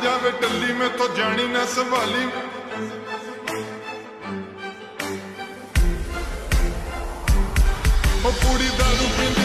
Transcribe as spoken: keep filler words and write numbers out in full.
जावे टल्ली में तो जानी ना संभाली। ओ पूरी दारू पींदी